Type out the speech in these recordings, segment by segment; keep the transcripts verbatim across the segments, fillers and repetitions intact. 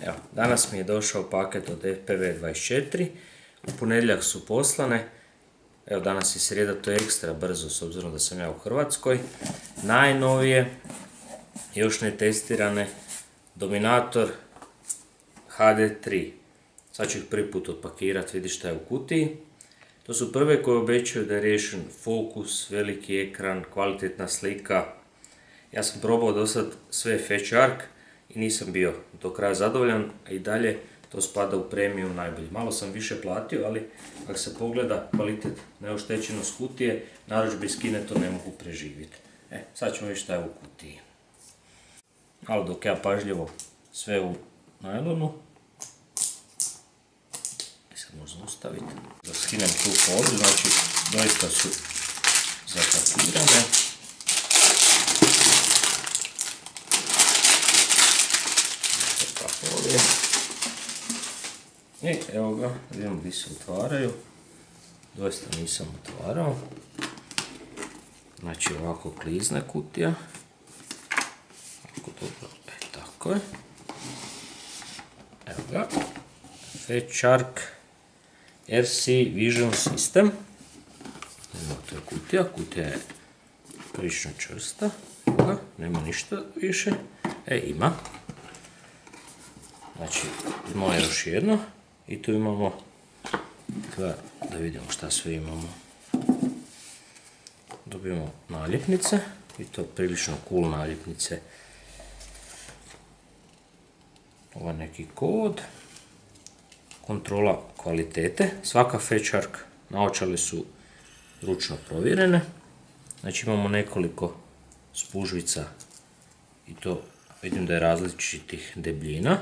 Evo, danas mi je došao paket od F P V dvadeset četiri, u ponedjeljak su poslane, evo danas je srijeda, to je ekstra brzo s obzirom da sam ja u Hrvatskoj. Najnovije, još ne testirane, Dominator H D tri. Sad ću ih prvi put otpakirati, vidi šta je u kutiji. To su prve koje obećaju da je riješen fokus, veliki ekran, kvalitetna slika. Ja sam probao do sad sve Fetchark i nisam bio do kraja zadovoljan, a i dalje to spada u premium najbolji. Malo sam više platio, ali ako se pogleda kvalitet, neoštećenost kutije, narudžbe iz Kine to ne mogu preživjeti. E, sad ćemo vidjeti šta je u kutiji. Ali dok ja pažljivo sve u najlonu, sad možemo ustaviti, da skinem tu foliju, znači doista su zapakirane. I evo ga, vidimo gdje se otvaraju, doista nisam otvarao, znači ovako klizne kutija, ako dobro, e tako je, evo ga, Fetchark R C Vision System, evo to je kutija, kutija je prilično čvrsta, evo ga, nema ništa više, e ima, znači imamo još jedno. I tu imamo, da vidimo šta sve imamo, dobijemo naljepnice i to prilično cool naljepnice. Ovo neki kod, kontrola kvalitete, svaka Fetchark naočale su ručno provjerene, znači imamo nekoliko spužvica i to vidim da je različitih debljina.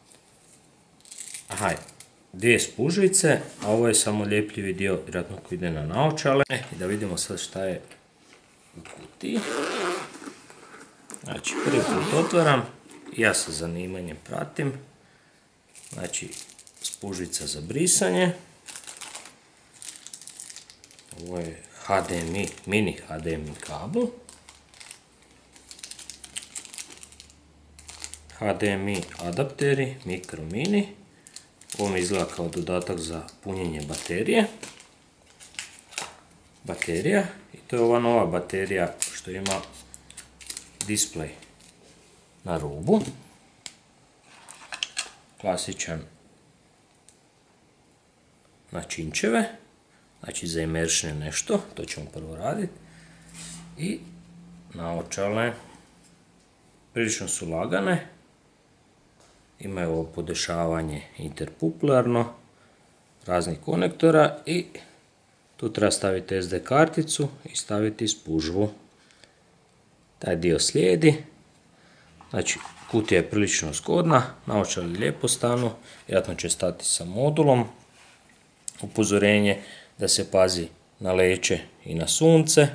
Aha, dvije spužvice, a ovo je samo ljepljivi dio, vjerojatno koji ide na naočale. E, i da vidimo sad šta je u kutiji. Znači, prvi put otvaram, ja sa zanimanjem pratim. Znači, spužvica za brisanje. Ovo je H D M I, mini H D M I kabel. H D M I adapteri, mikro mini. Ovo mi izgleda kao dodatak za punjenje baterije. Baterija. I to je ova nova baterija što ima display na rubu. Klasičan načinčeve. Znači za immersion nešto. To ćemo prvo raditi. I naočale. Prilično su lagane. Imaju ovo podešavanje interpuplarno, raznih konektora i tu treba staviti S D karticu i staviti spužvu. Taj dio slijedi, znači kutija je prilično zgodna, naočale lijepo stanu, vjerojatno će stati sa modulom. Upozorenje da se pazi na leće i na sunce.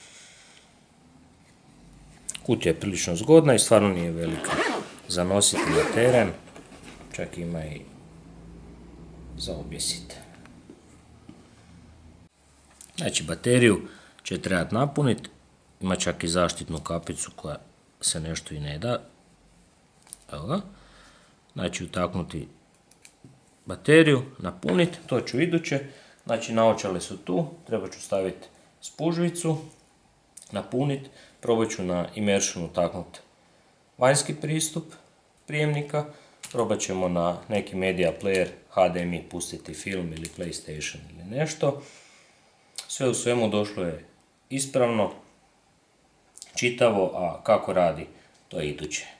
Kutija je prilično zgodna i stvarno nije velika. Za nositi na teren, čak ima i za objesiti. Znači bateriju će trebati napuniti, ima čak i zaštitnu kapicu koja se nešto i ne da. Evo ga. Znači utaknuti bateriju, napuniti, to ću iduće. Znači naočale su tu, treba ću staviti spužvicu, napuniti, probat ću na immersion utaknuti vanjski pristup prijemnika, probat ćemo na neki media player H D M I pustiti film ili PlayStation ili nešto. Sve u svemu došlo je ispravno, čitavo, a kako radi to je iduće.